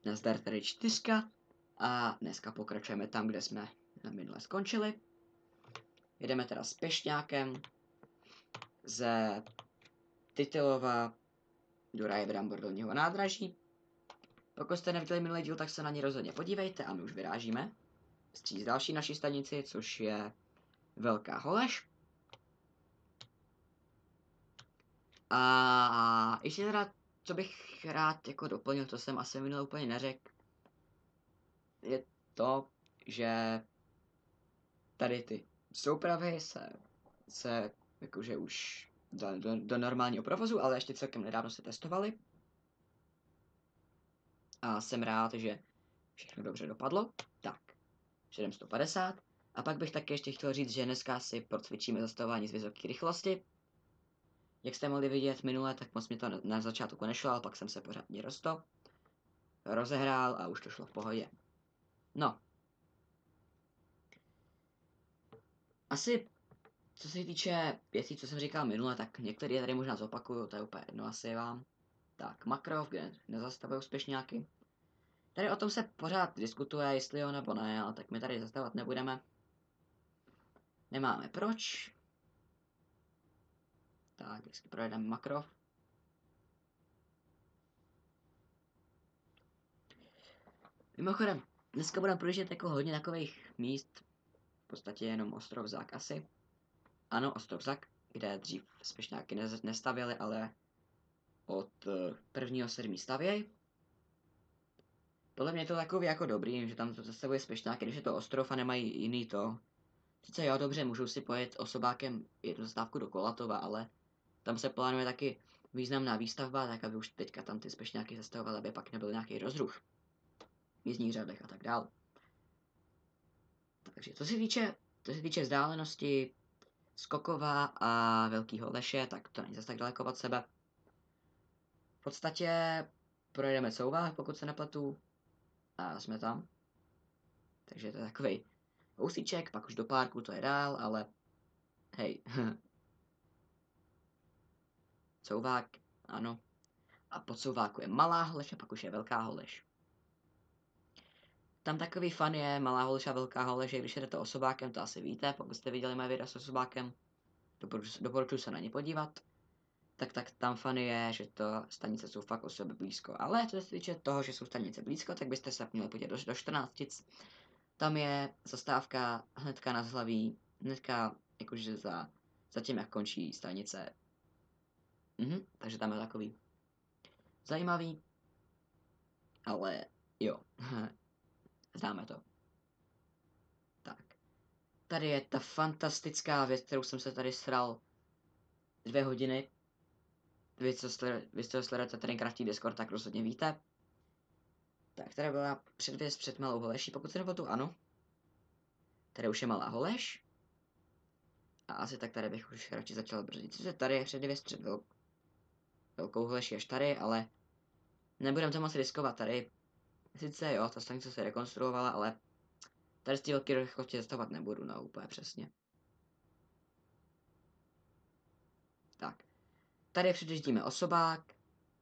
Nazdar, tady 4 a dneska pokračujeme tam, kde jsme minule skončili. Jedeme teda s Pešťákem ze Titylova do Rajebrambor dolního nádraží. Pokud jste neviděli minulý díl, tak se na ně rozhodně podívejte a my už vyrážíme. Vstříc další naší stanici, což je Velká Holeš. A ještě teda, co bych rád jako doplnil, to jsem asi minule úplně neřekl, je to, že tady ty soupravy se jakože už do normálního provozu, ale ještě celkem nedávno se testovaly. A jsem rád, že všechno dobře dopadlo. Tak, 750. A pak bych taky ještě chtěl říct, že dneska si procvičíme zastavování z vysoké rychlosti. Jak jste mohli vidět minule, tak moc mi to na začátku nešlo, ale pak jsem se pořádně rozehrál a už to šlo v pohodě. No. Asi, co se týče věcí, co jsem říkal minule, tak některé tady možná zopakuju, to je úplně jedno asi vám. Tak, Makrov, kde nezastavují úspěšňáky. Tady o tom se pořád diskutuje, jestli jo nebo ne, ale tak my tady zastavovat nebudeme. Nemáme proč. Tak, vždycky projedeme Makrov. Mimochodem, dneska budeme projíždět jako hodně takových míst, v podstatě jenom Ostrovzák asi. Ano, Ostrovzák, kde dřív spěšňáky nestavěli, ale od 1.7. stavěj. Podle mě je to takový jako dobrý, že tam to zastavuje spěšňáky, když je to ostrov a nemají jiný to. Sice jo, dobře, můžou si pojet osobákem jednu zastávku do Kolatova, ale tam se plánuje taky významná výstavba, tak aby už teďka tam ty spěšňáky zastavovaly, aby pak nebyl nějaký rozruch v jízdních řadech a tak dál. Takže co se týče vzdálenosti Skokova a Velký Holeše, tak to není zase tak daleko od sebe. V podstatě projedeme Couvách, pokud se nepletu, a jsme tam. Takže to je takový kousíček, pak už do parku, to je dál, ale hej. Couvák, ano. A po Couváku je Malá Holeš a pak už je Velká Holeš. Tam takový fan je Malá Holeš a Velká Holeš, že když jdete osobákem, to asi víte, pokud jste viděli moje videa s osobákem, doporučuji se na ně podívat, tak tam fan je, že to stanice jsou fakt o sobě blízko. Ale co se týče toho, že jsou stanice blízko, tak byste se měli podívat do 14. Tam je zastávka hnedka na Zhlaví, hnedka jakože za tím, jak končí stanice. Takže tam je takový zajímavý, ale jo, známe to. Tak. Tady je ta fantastická věc, kterou jsem se tady sral 2 hodiny. Vy, co sledujete Traincraftí Discord, tak rozhodně víte. Tak, tady byla předvěst před Malou Holeší, pokud se nepletu, ano. Tady už je Malá Holeš. A asi tak tady bych už radši začal brzdit. Sice tady je předvěst před Velkou Holeší až tady, ale nebudeme to moc riskovat tady. Sice jo, ta stanice se rekonstruovala, ale tady z té velké rychlosti zastavovat nebudu, no úplně přesně. Tak. Tady předjíždíme osobák.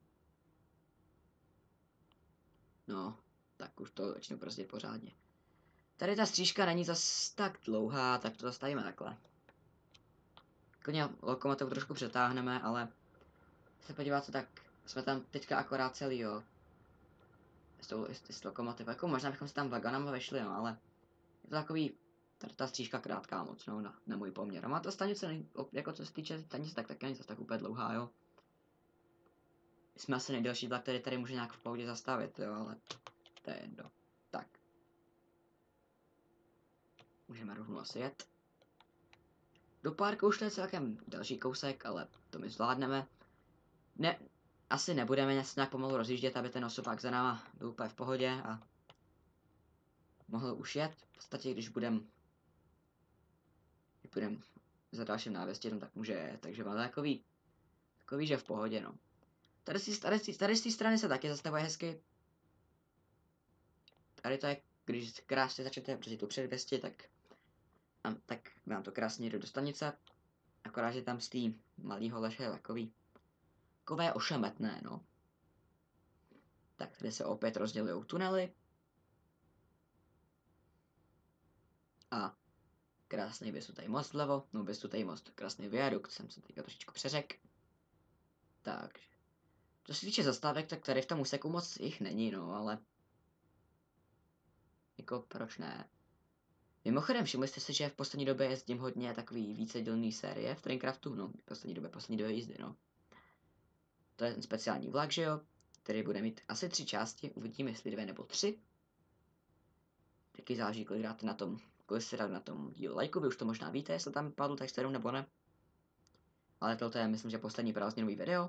No, tak už to začnu brzdit pořádně. Tady ta střížka není zas tak dlouhá, tak to zastavíme takhle. Klidně lokomotivu trošku přetáhneme, ale se podíváte, tak jsme tam teďka akorát celý, jo. S lokomotivou, jako možná bychom se tam vagonama vešli, no, ale je to takový, ta střížka krátká moc, no, na můj poměr. A má ta stanice, jako co se týče stanice, tak taky není zase tak úplně dlouhá, jo. Jsme asi nejdelší vlak, který tady může nějak v pohodě zastavit, jo, ale to je jedno. Tak. Můžeme rovnou asi jet. Do parku už to je celkem další kousek, ale to my zvládneme. Ne, asi nebudeme nějak pomalu rozjíždět, aby ten osobák za náma byl úplně v pohodě a mohl už jet. V podstatě, když budem za dalším návěstěm, tak může jet. Takže mám takový, že v pohodě, no. Tady z té strany se taky zastavuje hezky. Tady to je, když krásně začnete brzdit tu předvěstí, tak vám to krásně jde do stanice. Akorát, že tam z té malý Holeše je takové ošemetné, no. Tak Tady se opět rozdělují tunely. A krásný vysutý most vlevo, no vysutý most, krásný viadukt, jsem se teďka trošičku přeřekl. Takže, co se týče zastávek, tak tady v tom úseku moc jich není, no, ale jako proč ne? Mimochodem, všimli jste si, že v poslední době jezdím hodně takový vícedělný série v Traincraftu, no, v poslední době jízdy, no. To je ten speciální vlak, že jo, který bude mít asi 3 části, uvidíme, jestli 2 nebo 3. Taky záleží, kolik dáte na tom, kolik se dá na tom dílu lajku, vy už to možná víte, jestli tam padl texterům nebo ne. Ale tohle je, myslím, že poslední prázdninový video.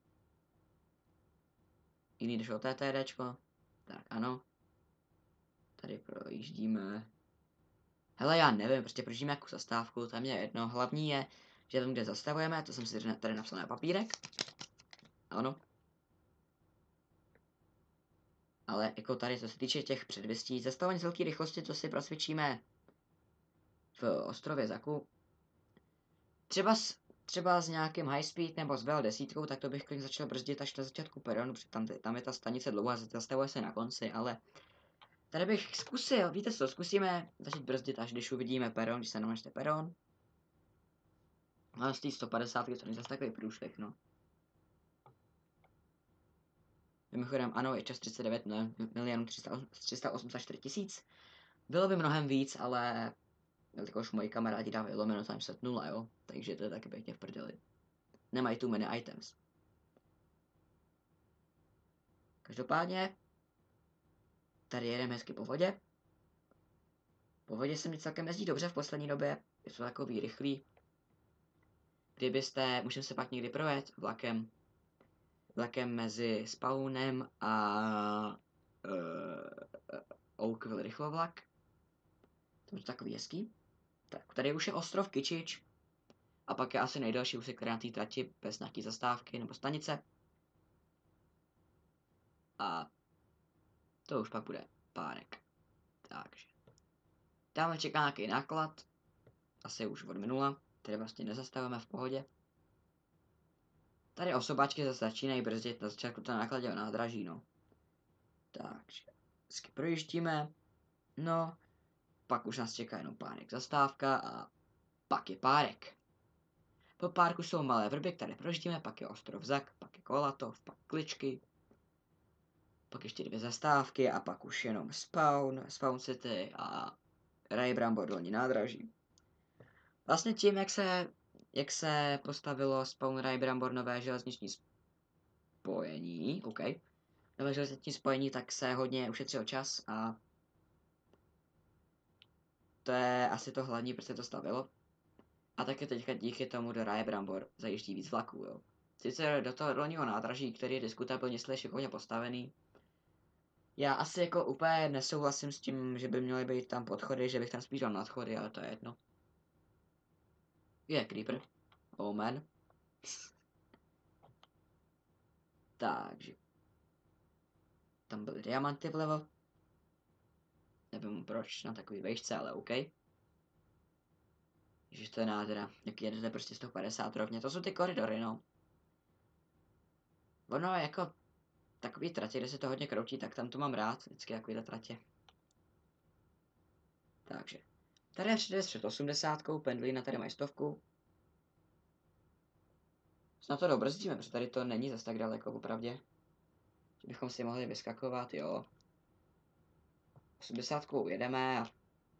Jiný došlo TTDčko. Tak ano. Tady projíždíme. Hele, já nevím, prostě projíždíme jakou zastávku, to je mě jedno. Hlavní je, že vím, kde zastavujeme, to jsem si tady napsal na papírek. Ano. Ale jako tady, co se týče těch předvěstí, zastavování z velké rychlosti, to si prosvědčíme v ostrově Zaku. Třeba s nějakým high speed nebo s VL10, tak to bych klidně začal brzdit až na začátku peronu, protože tam je ta stanice dlouhá, zastavuje se na konci, ale tady bych zkusil, víte co, zkusíme začít brzdit, až když uvidíme peron, když se namačte peron. Ale z té 150 to není zase takový průšvih, no. Mimochodem, ano, je čas 39 milionů 384 tisíc. Bylo by mnohem víc, ale jelikož moji kamarádi dávají lomeno timeset 0, jo, takže to je taky pěkně v prdeli. Nemají tu many items. Každopádně, tady jedeme hezky po vodě. Po vodě se mi celkem jezdí dobře v poslední době, je to takový rychlý. Můžeme se pak někdy projet vlakem mezi spawnem a Oakville rychlovlak. To je takový hezký. Tak, tady už je ostrov Kyčič. A pak je asi nejdelší úsek na té trati bez nějaký zastávky nebo stanice. A to už pak bude párek. Takže. Tamhle čeká nějaký náklad. Asi už od minula. Tady vlastně nezastavujeme v pohodě. Tady osobačky zase začínají brzdit na začátku to nákladě o nádraží, no. Takže. Vždycky projíždíme. No. Pak už nás čeká jenom párek zastávka a pak je párek. Po párku jsou malé vrby, které projíždíme, pak je ostrov Zak, pak je Kolatov, pak Kličky, pak ještě 2 zastávky a pak už jenom Spawn City a Ray Brambor dolní nádraží. Vlastně tím, jak se postavilo Spawn Ray Brambor nové železniční spojení, nové železniční spojení, tak se hodně ušetřil čas a to je asi to hlavní, proč se to stavilo. A také teďka díky tomu do Raje Brambor zajíždí víc vlaků, jo. Sice do toho dolního nádraží, který je diskutabilně šikovně postavený. Já asi jako úplně nesouhlasím s tím, že by měly být tam podchody, že bych tam spíš dal nadchody, ale to je jedno. Je Creeper. Oh man. Takže. Tam byly diamanty vlevo. Nevím proč na takový vejšce, ale OK. Ježiš, to je nádhera. Jak jedete prostě 150 rovně. To jsou ty koridory, no. Ono jako takový tratě, kde se to hodně kroutí, tak tam to mám rád. Vždycky takovýhle tratě. Takže. Tady je předjezd před 80, pendlína tady mají 100. Snad to dobrzdíme, protože tady to není zase tak daleko, opravdě. Že bychom si mohli vyskakovat, jo. 80 jedeme a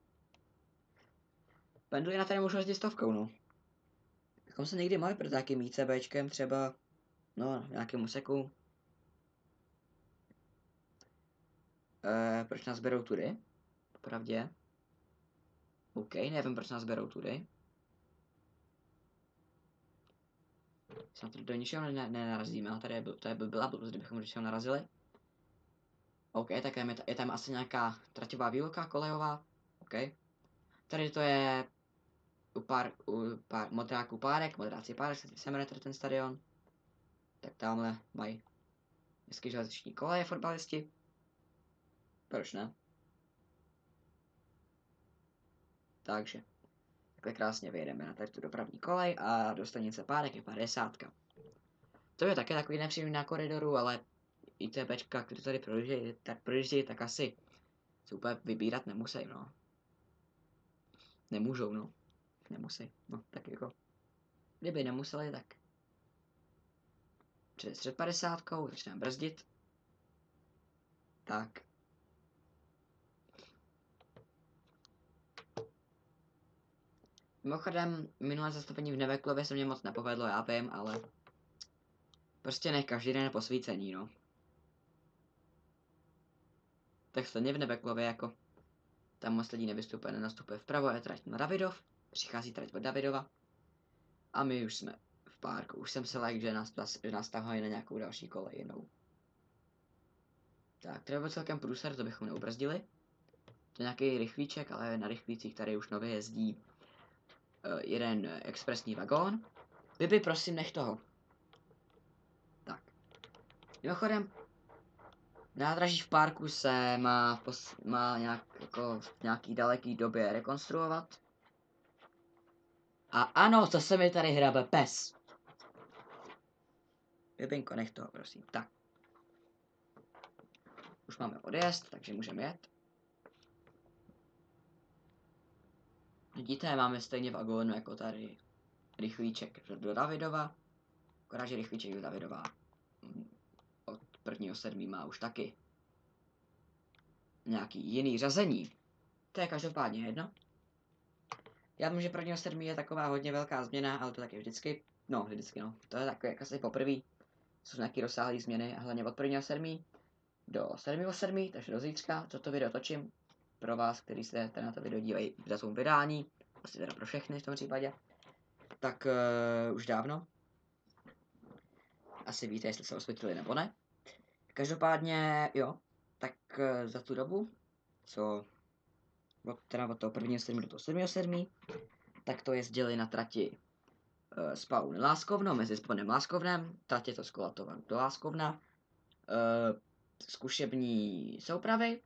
pendlína tady můžu jezdit 100, no. Bychom se někdy mohli pro nějakým ICBčkem třeba, no, v nějakém úseku. Proč nás berou tudy? Popravdě. OK, nevím, proč nás berou tudy. Snad tady do ničeho nenarazíme, ale tady by byla blbost, kdybychom do něčeho narazili. OK, tak je tam asi nějaká traťová výluka kolejová. OK. Tady to je modráků párek, modráci párek se jmenuje ten stadion. Tak tamhle mají hezky železniční koleje fotbalisti. Proč ne? Takže takhle krásně vyjedeme na tady tu dopravní kolej a do stanice párek je 50. To je také takový nepříjemný na koridoru, ale ITBčka, kteří tady projíždějí, tak asi se úplně vybírat nemusí, no. Nemůžou, no. Nemusí, no, tak jako. Kdyby nemuseli, tak před 50, začneme brzdit. Tak. Mimochodem, minulé zastavení v Neveklově se mě moc nepovedlo, já vím, ale prostě ne každý den je posvícení, no. Tak stejně v Neveklově jako tam moc lidí nenastupuje vpravo, je trať na Davidov, přichází trať od Davidova a my už jsme v parku. Už jsem se like, že nás tahají na nějakou další kolej jinou. Tak, to byl celkem průser, to bychom neubrzdili. To je nějaký rychlíček, ale na rychlících tady už nově jezdí jeden expresní vagón. Bibi, prosím, nech toho. Tak. Mimochodem, nádraží v parku se má jako v nějaký daleký době rekonstruovat. A ano, to se mi tady hrabe pes. Bibinko, nech toho, prosím. Tak. Už máme odjezd, takže můžeme jet. Vidíte, máme stejně vagónu jako tady rychlíček do Davidova. Akorát, že rychlíček do Davidova od 1.7. má už taky nějaký jiný řazení. To je každopádně jedno. Já vím, že 1.7. je taková hodně velká změna, ale to taky vždycky. No, vždycky no. To je takové asi poprvé. Jsou nějaké rozsáhlé změny a hlavně od 1.7. do 7.7., takže do zítřka, co to video točím. Pro vás, kteří se na to video dívají v datum vydání, asi teda pro všechny v tom případě, tak už dávno. Asi víte, jestli se osvětlili nebo ne. Každopádně, jo, tak za tu dobu, co od toho 1.7. do toho 7.7., tak to jezdili na trati Spaun Láskovno, mezi Spaunem Láskovnem, trať je to z Kolatova do Láskovna, zkušební soupravy,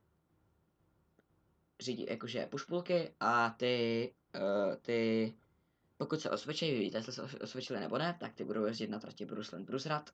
řídí jakože pušpulky a ty, pokud se osvědčí, víte, jestli se osvědčili nebo ne, tak ty budou jezdit na trati Bruslen-Brusrad.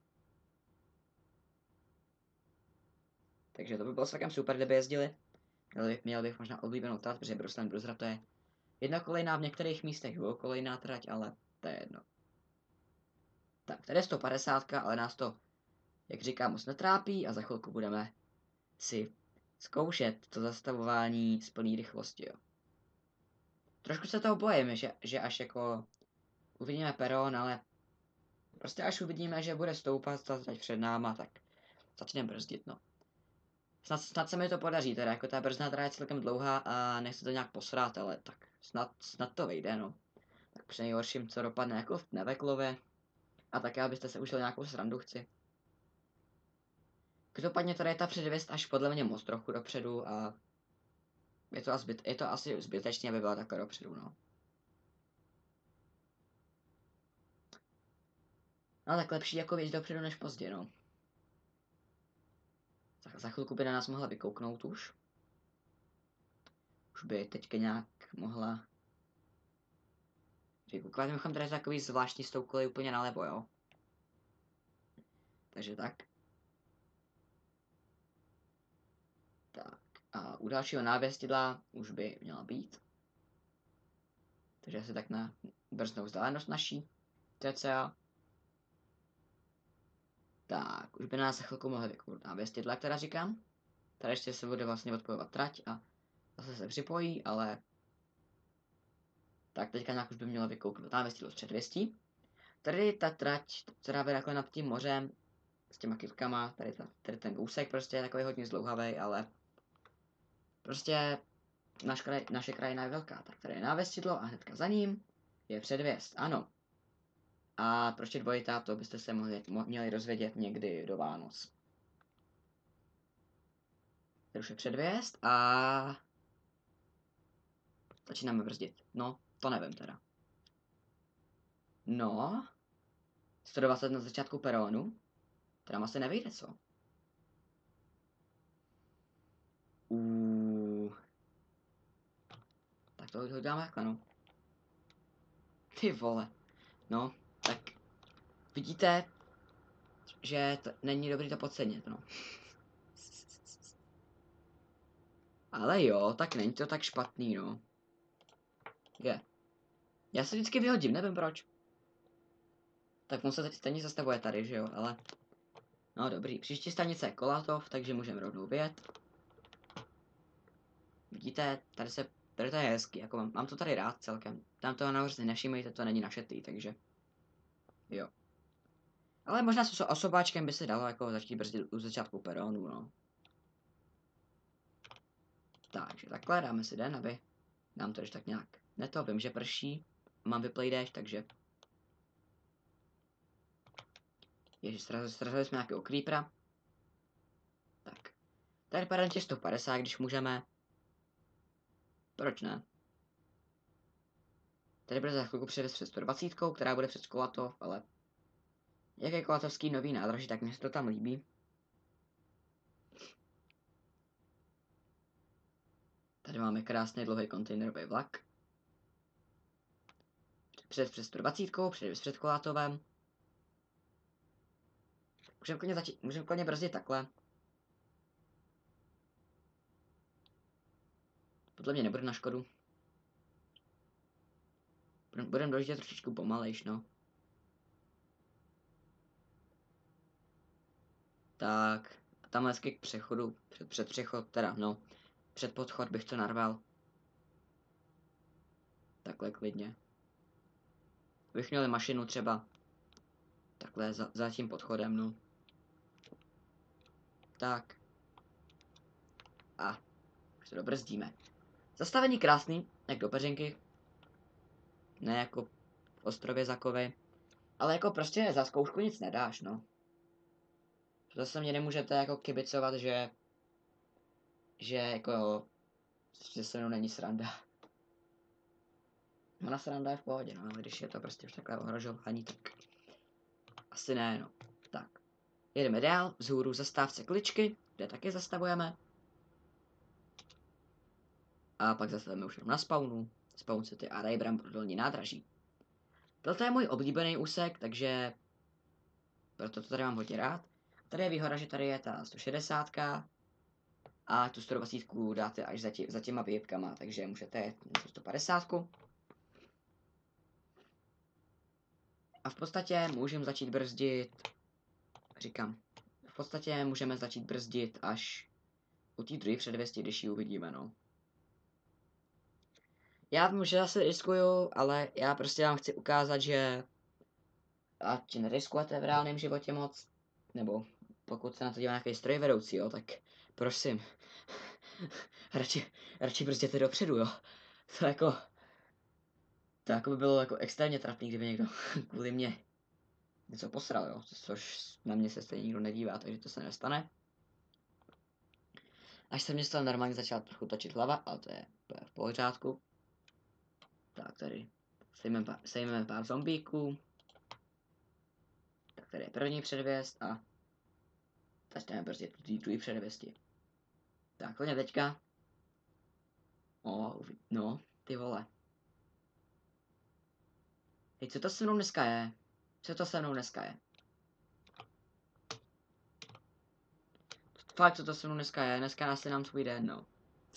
Takže to by bylo celkem super, kdyby jezdili. Měl bych možná oblíbenou trať, protože Bruslen-Brusrad to je jednokolejná, v některých místech dvoukolejná trať, ale to je jedno. Tak, tady je 150, ale nás to, jak říkám, moc netrápí a za chvilku budeme si zkoušet to zastavování z plné rychlosti, jo. Trošku se toho bojím, že až jako uvidíme peron, ale prostě až uvidíme, že bude stoupat ta trať před náma, tak začneme brzdit, no. Snad se mi to podaří, teda jako ta brzná trať je celkem dlouhá a nechci to nějak posrát, ale tak snad to vyjde, no. Tak při nejhorším, co dopadne jako v Neveklově. A také, abyste se užili nějakou srandu, chci. Každopádně tady je ta předvěst až podle mě moc trochu dopředu a je to asi zbytečně, aby byla takhle dopředu, no. No tak lepší jako věc dopředu než pozdě, no. Za chvilku by na nás mohla vykouknout už. Už by teďka nějak mohla vykoukovat. Mimochodem tady je takový zvláštní stoukolej úplně nalevo, jo. Takže tak. Tak. A u dalšího návěstidla už by měla být. Takže asi tak na brznou vzdálenost naší. TCA. Tak, už by nás za chvilku mohli vykouknout návěstidla, jak teda říkám. Tady ještě se bude vlastně odpojovat trať a zase se připojí, ale tak teďka nějak už by mělo vykouknout návěstidlo z předvěstí. Tady ta trať, která vede takhle nad tím mořem, s těma kytkama, tady ten úsek prostě je takový hodně zdlouhavý, ale prostě naše krajina je velká. Tak tady je návěstidlo a hnedka za ním je předvěst, ano. A proč je dvojitá, to byste se měli dozvědět někdy do Vánoc. Tady už je předvěst a začínáme brzdit. No, to nevím teda. No, 120 na začátku peronu. Teda asi nevyjde, co? Tak to dáme takhle, no. Ty vole. No, tak vidíte, že není dobrý to podcenit, no. Ale jo, tak není to tak špatný, no. Je. Já se vždycky vyhodím, nevím proč. Tak on se teď stejně zastavuje tady, že jo, ale... No dobrý, příští stanice je Kolatov, takže můžeme rovnou vyjet. Vidíte, tady to je hezky, jako mám to tady rád celkem. Tam toho nahoře nevšímejte, to není našetý, takže... Jo. Ale možná s osobáčkem by se dalo jako začít brzdit u začátku peronu, no. Takže takhle dáme si den, aby nám to když tak nějak neto, vím, že prší, mám vyplay dash, takže... Ježiš, srazili jsme nějakého creepera. Tak. Tady padá těch 150, když můžeme. Proč ne? Tady bude za chvilku přijede před 120, která bude před Kolatov, ale... Jak je kolatovský nový nádraží, tak mě se to tam líbí. Tady máme krásný dlouhý kontejnerový vlak. Před 120, přijede před Kolatovem. Můžeme klidně brzdit takhle. Podle mě nebude na škodu. Budeme dojíždět trošičku pomalejš, no. Tak, a tam hezky k přechodu, před přechod, teda, no, před podchod bych to narval. Takhle klidně. Bych měl mašinu třeba takhle za tím podchodem, no. Tak. A už to dobrzdíme. Zastavení krásný, jak do peřinky. Ne jako v Ostrově Zakovy. Ale jako prostě za zkoušku nic nedáš, no. Zase mě nemůžete jako kibicovat, že jako, že se mnou není sranda. Ona sranda je v pohodě, no, ale když je to prostě už takové ohrožování, tak asi ne, no. Tak. Jedeme dál, vzhůru zastávce Kličky, kde taky zastavujeme. A pak zastavíme už jenom na spawnu. Spawn City a Rejbram pro dolní nádraží. Tohle je můj oblíbený úsek, takže proto to tady mám hodně rád. Tady je výhoda, že tady je ta 160 a tu 120 dáte až za těma výjebkama, takže můžete jet na 150. A v podstatě můžeme začít brzdit, v podstatě můžeme začít brzdit až u té druhé předvěsti, když ji uvidíme, no. Já vím, že zase riskuju, ale já prostě vám chci ukázat, že ať neriskujete v reálném životě moc, nebo pokud se na to dělá nějaký strojvedoucí, jo, tak prosím, radši brzděte dopředu, jo. To jako by bylo jako extrémně trapný, kdyby někdo kvůli mě něco posral, jo, což na mě se stejně nikdo nedívá, takže to se nestane. Až se mě z toho normálně začala trochu točit hlava, ale to je v pořádku. Tak tady sejmeme pár zombíků. Tak tady je první předvěst a začneme brzdit tu druhý předvěsti. Tak hodně teďka. No, ty vole. Hej, co to se mnou dneska je? Co to se mnou dneska je? Fakt, co to se mnou dneska je? Dneska asi nám svůj den, no.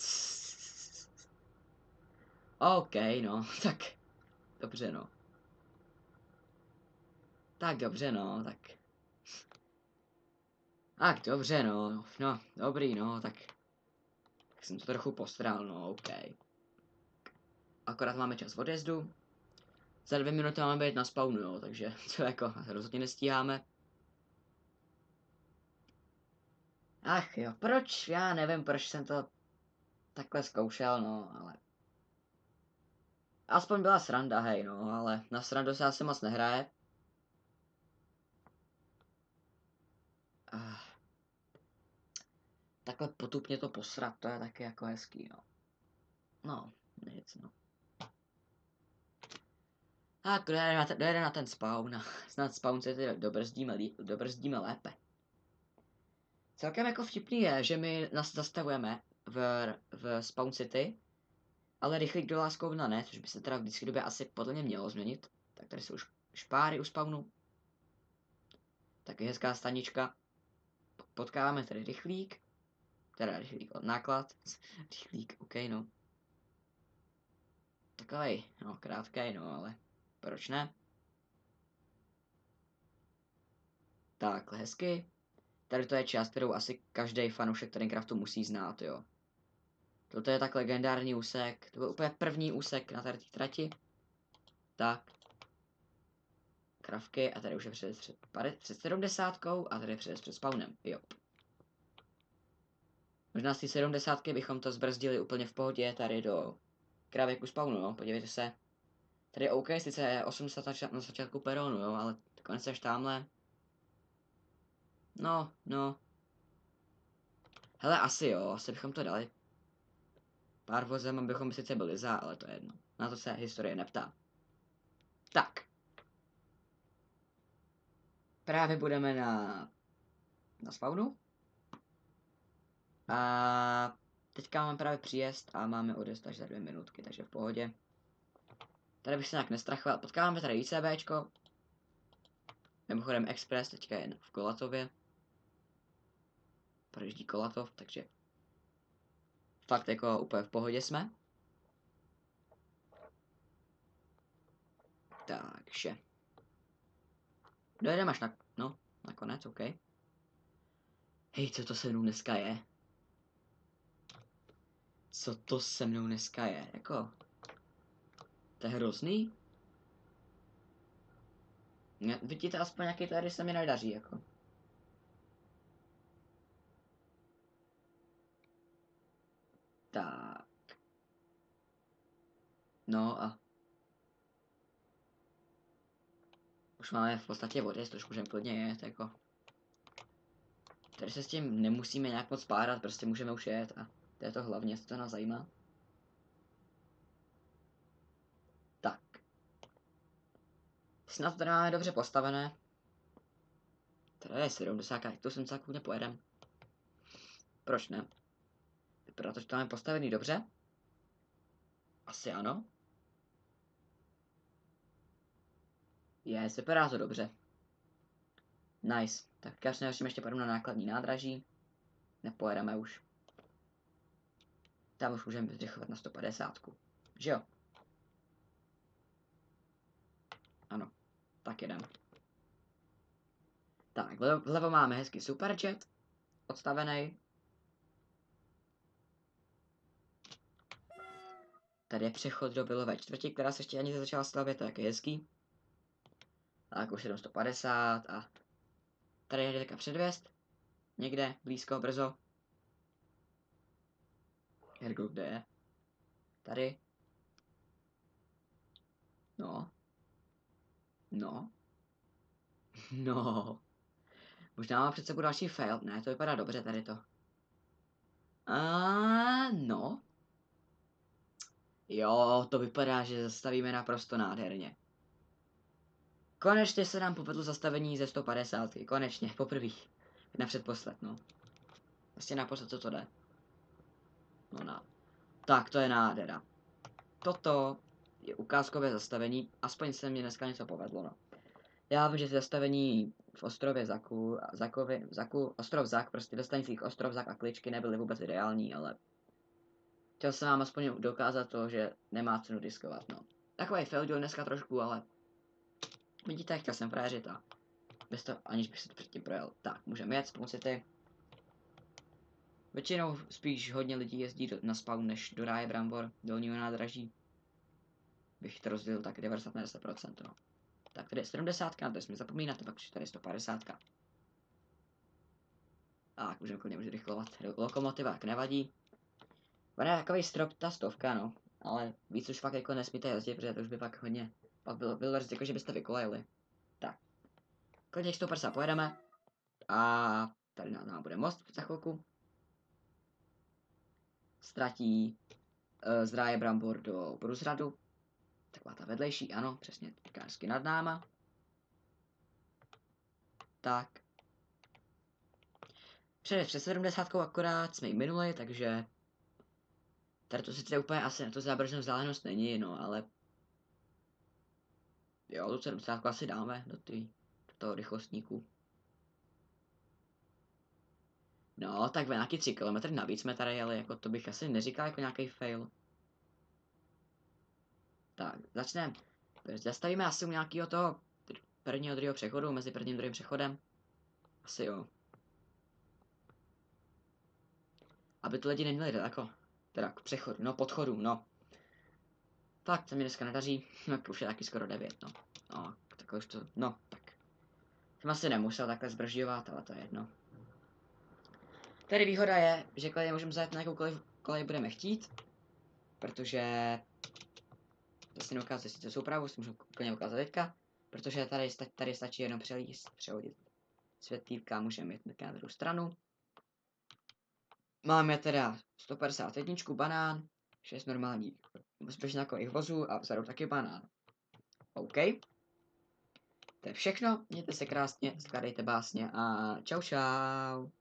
OK, no, tak. Dobře, no. Tak dobře, no, tak. Tak dobře, no. No, dobrý, no, tak jsem to trochu postral, no, OK. Akorát máme čas odjezdu. Za 2 minuty máme být na spawnu, jo, takže to jako rozhodně nestíháme. Ach jo, proč? Já nevím, proč jsem to takhle zkoušel, no, ale... Aspoň byla sranda, hej, no, ale na srandu se asi moc nehraje. Takhle potupně to posrat, to je taky jako hezký, no. No, nic, no. Tak, dojede na ten spawn a snad spawn se tedy dobrzdíme lépe. Celkem jako vtipný je, že my nás zastavujeme v Spawn City, ale rychlík do Láskovna ne, což by se teda v blízké době asi podle mě mělo změnit. Tak tady jsou už špáry u spawnu. Taky hezká stanička. Potkáváme tady rychlík. Teda rychlík od náklad. Rychlík, ok, no. Takovej, no, krátkej, no, ale proč ne? Takhle hezky. Tady to je část, kterou asi každý fanoušek Minecraftu musí znát, jo. Toto je tak legendární úsek. To byl úplně první úsek na tady trati. Tak. Kravky a tady už je před 70 a tady je před spawnem, jo. Možná z té 70 bychom to zbrzdili úplně v pohodě tady do kravek u spawnu, no, podívejte se. Tady je OK, sice je 80 na začátku peronu, jo, ale konec až tamhle. No. Hele, asi jo, asi bychom to dali. Pár vozem bychom sice byli za, ale to je jedno. Na to se historie neptá. Tak. Právě budeme na spawnu. A teďka máme právě příjezd a máme odjezd až za 2 minutky, takže v pohodě. Tady bych se nějak nestrachoval. Potkáváme tady ICBčko. Mimochodem Express teďka je v Kolatově. Projíždí Kolatov, takže fakt jako úplně v pohodě jsme. Takže dojedeme až nakonec, OK. Hej, co to se mnou dneska je? Co to se mnou dneska je? Jako, to je hrozný. Vidíte, aspoň nějaký tady se mi nedaří, jako. Tak. No a už máme v podstatě vody, to už můžeme klidně jet, jako. Tady se s tím nemusíme nějak moc párat, prostě můžeme už jet a to je to hlavně, co to nás zajímá. Tak. Snad to máme dobře postavené. Tady je 70, jak to 70 klidně pojedem. Proč ne? Vypadá to, že to máme postavený dobře. Asi ano. Vypadá to dobře. Nice. Tak já si ještě půjdeme na nákladní nádraží. Nepojedeme už. Tam už můžeme vyrychlovat na 150. Že jo? Ano. Tak jedem. Tak, vlevo máme hezký superjet. Odstavený. Tady je přechod do Bylové čtvrti, která se ještě ani začala stavět, tak je hezký. Tak už 150 a tady je teďka předvěst. Někde, blízko, brzo. Hergo, kde je? Tady. No. Možná má před sebou další fail. Ne, to vypadá dobře tady to. No. Jo, to vypadá, že zastavíme naprosto nádherně. Konečně se nám povedlo zastavení ze 150. Konečně, poprvé. Na předposled, no. Vlastně naposled, co to jde. No. Tak, to je nádhera. Toto je ukázkové zastavení. Aspoň se mi dneska něco povedlo, no. Já vím, že zastavení v ostrově ostrov Zak, prostě do stanicích ostrov Zak a Kličky nebyly vůbec ideální, ale chtěl jsem vám aspoň dokázat to, že nemá cenu diskovat, no. Takový fail dneska trošku, ale vidíte, chtěl jsem frajeřit a bez toho, aniž bych se to předtím projel. Tak, můžeme jet, ty. Většinou spíš hodně lidí jezdí na spawn než do ráje Brambor, dolního nádraží. Bych to rozdělil tak 90 na 10%, no. Tak tady je 70, na to jsme zapomínat, pak tady je 150. Tak, můžeme klidně už rychlovat. Lokomotiva tak nevadí. On je takový strop, ta 100, no. Ale víc už fakt jako nesmíte jezdit, protože to už by pak hodně. Pak byl jako, že byste vykolejili. Tak. Klidně 150 pojedeme. A tady nám bude most za chvilku. Ztratí z ráje Brambor do Průzradu. Taková ta vedlejší, ano, přesně hezky nad náma. Tak. Před 70 akorát jsme ji minuli, takže tady to sice úplně asi na to zábržnou vzdálenost není, no, ale jo, tu 70 asi dáme do toho rychlostníku. No, tak v nějaký 3 kilometry navíc jsme tady jeli, jako to bych asi neříkal jako nějaký fail. Tak, začneme. Zastavíme asi u nějakého toho prvního, druhého přechodu, mezi prvním a druhým přechodem. Asi jo. Aby tu lidi neměli daleko. Teda k přechodu, no podchodu, no. Fakt, se mi dneska nedaří, tak už je taky skoro 9, no. No, takhle už to, no, tak. Jsem asi nemusel takhle zbržďovat, ale to je jedno. Tady výhoda je, že klidně můžeme zajet na jakoukoliv kolej budeme chtít, protože zase neukázat sice soupravu, si můžu klidně ukázat teďka, protože tady stačí jenom přehodit světýlka, můžeme jít na druhou stranu. Máme teda 151 banán, 6 normálních bezpečnákových vozů a vzadu taky banán. OK. To je všechno, mějte se krásně, skládejte básně a čau čau.